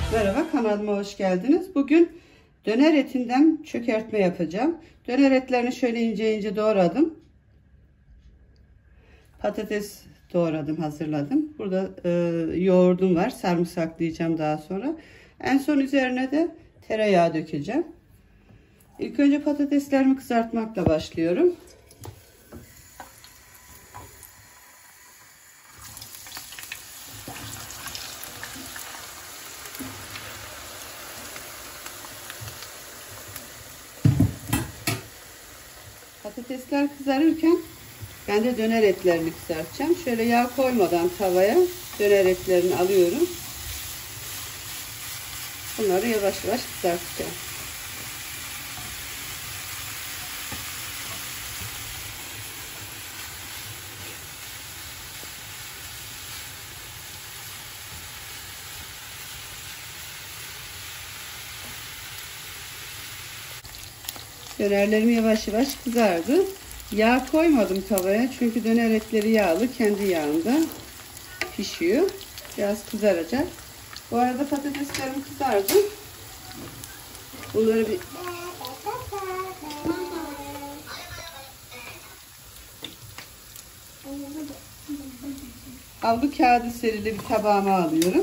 Merhaba, kanalıma hoş geldiniz. Bugün döner etinden çökertme yapacağım. Döner etlerini şöyle ince ince doğradım. Patates doğradım, hazırladım. Burada yoğurdum var. Sarımsaklayacağım daha sonra. En son üzerine de tereyağı dökeceğim. İlk önce patateslerimi kızartmakla başlıyorum. Patatesler kızarırken ben de döner etlerini kızartacağım. Şöyle yağ koymadan tavaya döner etlerini alıyorum. Bunları yavaş yavaş kızartacağım. Dönerlerim yavaş yavaş kızardı. Yağ koymadım tavaya çünkü döner etleri yağlı, kendi yağında pişiyor. Biraz kızaracak. Bu arada patateslerim kızardı. Bunları bir havlu kağıdı serili bir tabağıma alıyorum.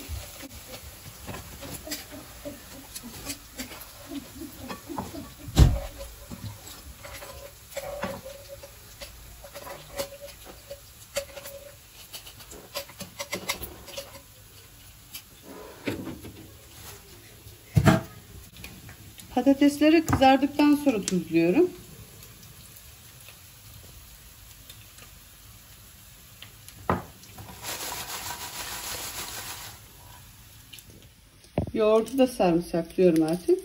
Patatesleri kızardıktan sonra tuzluyorum. Yoğurdu da sarımsaklıyorum artık.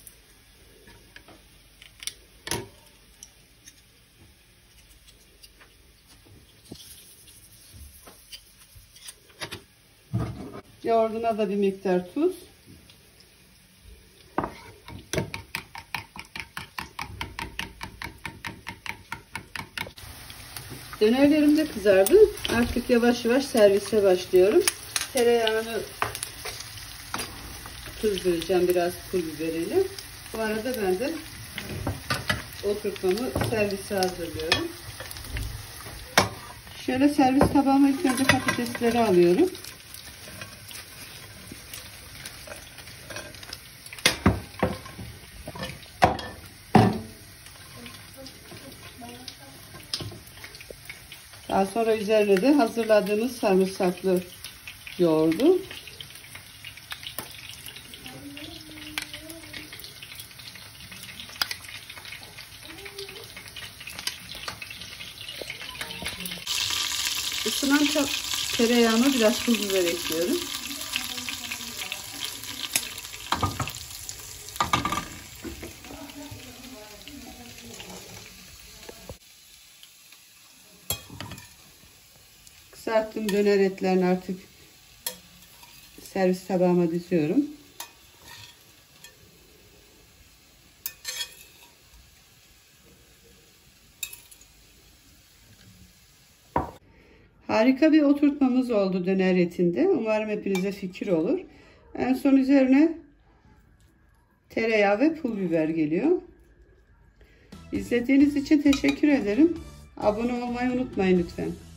Yoğurduna da bir miktar tuz. Dönerlerim de kızardı. Artık yavaş yavaş servise başlıyorum. Tereyağını tuzlayacağım, biraz pul biberiyle. Bu arada ben de oturtmamı, servise hazırlıyorum. Şöyle servis tabağıma ilk önce patatesleri alıyorum. Daha sonra üzerine de hazırladığımız sarımsaklı yoğurdu. Isınan tereyağına biraz pul biber ekliyorum. Kızarttığım döner etlerini artık servis tabağıma diziyorum. Harika bir oturtmamız oldu döner etinde. Umarım hepinize fikir olur. En son üzerine tereyağı ve pul biber geliyor. İzlediğiniz için teşekkür ederim. Abone olmayı unutmayın lütfen.